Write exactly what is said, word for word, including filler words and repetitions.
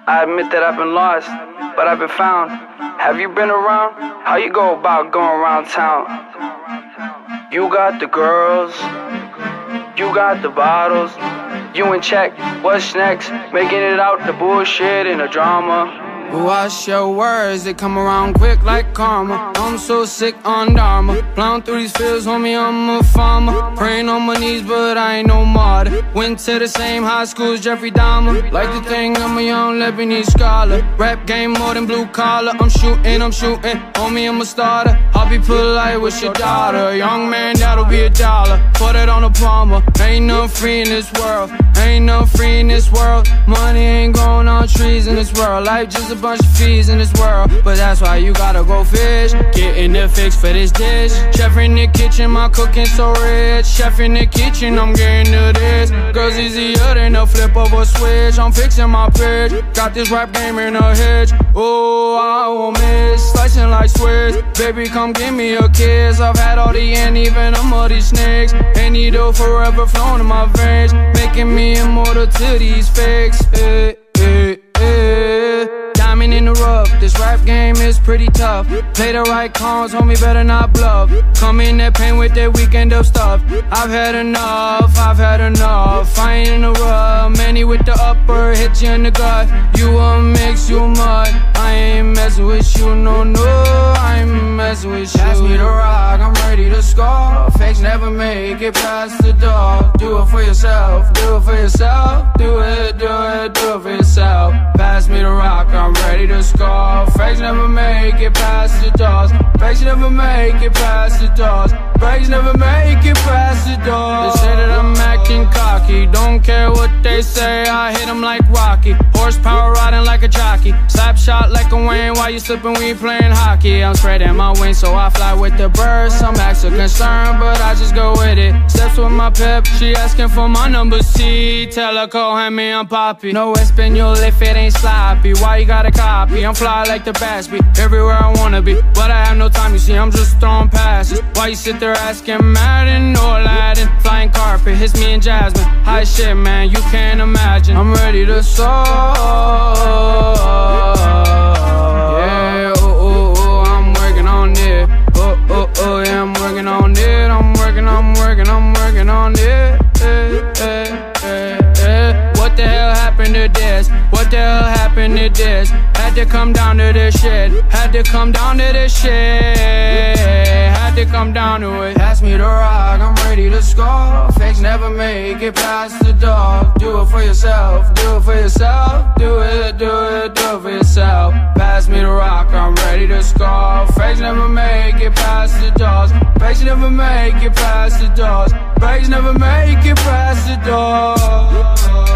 I admit that I've been lost, but I've been found. Have you been around? How you go about going around town? You got the girls, you got the bottles, you in check, what's next? Making it out the bullshit and the drama. Watch your words, they come around quick like karma. I'm so sick on Dharma. Plowing through these fields, homie, I'm a farmer. Praying on my knees, but I ain't no martyr. Went to the same high school as Jeffrey Dahmer. Like to think I'm a young Lebanese scholar. Rap game more than blue collar. I'm shooting, I'm shooting, homie, I'm a starter. I'll be polite with your daughter. Young man, that'll be a dollar. Put it on a Palmer. Ain't no free in this world. Ain't no free in this world. Money ain't growing on trees in this world. Life just a bunch of fees in this world, but that's why you gotta go fish. Getting the fix for this dish. Chef in the kitchen, my cooking so rich. Chef in the kitchen, I'm getting to this. Girls easier than a flip of a switch. I'm fixing my pitch. Got this rap game in a hitch. Oh, I won't miss. Slicing like Swiss. Baby, come give me a kiss. I've had all the and even them of these snakes. Any dough forever flowing in my veins, making me immortal to these fakes. Hey, hey, hey. Diamond in the rough, this rap game is pretty tough. Play the right cards, homie, better not bluff. Come in that pain with that weekend of stuff. I've had enough, I've had enough. I ain't in the rub, many with the upper, hit you in the gut. You a mix, you a mud. I ain't messing with you, no, no. I ain't messing with you. Pass me the rock, I'm ready to score. Fakes never make it past the door. Do it for yourself, do it for yourself. Do it, do it, do it for yourself. Pass me the rock, I'm ready to score. Fakes never make it past the doors. Fakes never make it past the doors. Fakes never make it past the doors. They say that I'm acting cocky. Don't care what they say, I hit them like Rocky. Horsepower riding like a jockey. Slap shot like a Wayne while you slipping, we playing hockey. I'm spreading my wings so I fly with the birds. Some acts are concerned, but I just go with it. Steps with my pep, she asking for my number C. Tell her, call hand me, I'm Poppy. No Espanol if it ain't sloppy. Why you gotta copy? I'm fly like the Batsby, everywhere I wanna be, but I have no time, you see, I'm just throwing passes. Why you sit there asking Madden or Aladdin? Flying carpet, hits me and Jasmine. High shit, man, you can't imagine. I'm ready to soar. Yeah, oh, oh, oh, I'm working on it. Oh, oh, oh, yeah, I'm working on it. I'm working, I'm working, I'm working on it. Eh, eh, eh, eh. What the hell happened to this? What the hell happened to this? Had to come down to this shit. Had to come down to this shit. Had to come down to it. Pass me the rock, I'm ready to score. Fakes never make it past the door. Do it for yourself, do it for yourself. Do it, do it, do it for yourself. Pass me the rock, I'm ready to score. Fakes never make it past the doors. Fakes never make it past the doors. Fakes never make it past the door.